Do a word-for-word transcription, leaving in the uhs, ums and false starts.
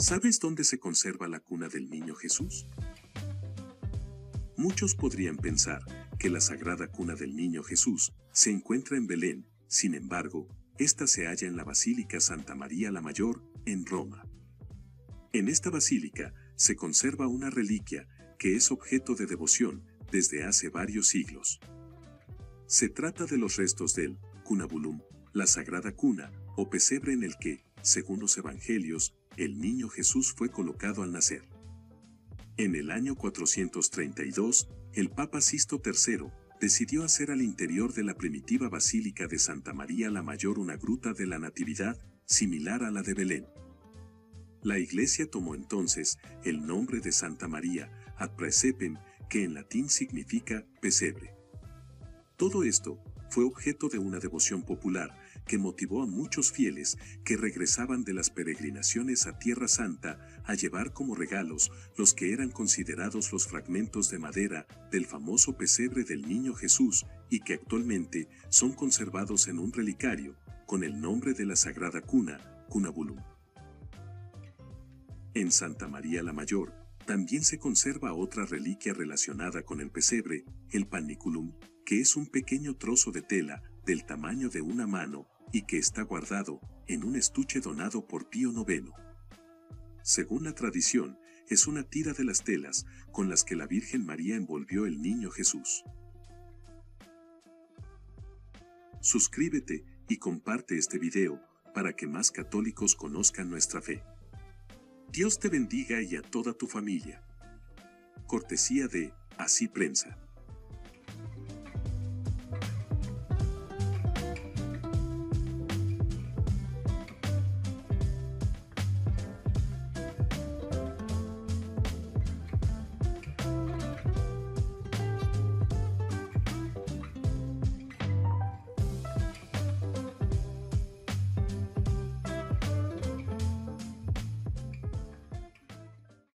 ¿Sabes dónde se conserva la cuna del niño Jesús? Muchos podrían pensar que la sagrada cuna del niño Jesús se encuentra en Belén, sin embargo, esta se halla en la Basílica Santa María la Mayor, en Roma. En esta basílica se conserva una reliquia que es objeto de devoción desde hace varios siglos. Se trata de los restos del cunabulum, la sagrada cuna o pesebre en el que, según los evangelios, el niño Jesús fue colocado al nacer. En el año cuatrocientos treinta y dos, el Papa Sisto tercero decidió hacer al interior de la primitiva Basílica de Santa María la Mayor una gruta de la Natividad, similar a la de Belén. La Iglesia tomó entonces el nombre de Santa María ad Praesepem, que en latín significa pesebre. Todo esto fue objeto de una devoción popular que motivó a muchos fieles que regresaban de las peregrinaciones a Tierra Santa a llevar como regalos los que eran considerados los fragmentos de madera del famoso pesebre del Niño Jesús y que actualmente son conservados en un relicario con el nombre de la Sagrada Cuna, Cunabulum. En Santa María la Mayor también se conserva otra reliquia relacionada con el pesebre, el paniculum, que es un pequeño trozo de tela del tamaño de una mano y que está guardado en un estuche donado por Pío noveno. Según la tradición, es una tira de las telas con las que la Virgen María envolvió el niño Jesús. Suscríbete y comparte este video para que más católicos conozcan nuestra fe. Dios te bendiga y a toda tu familia. Cortesía de Así Prensa.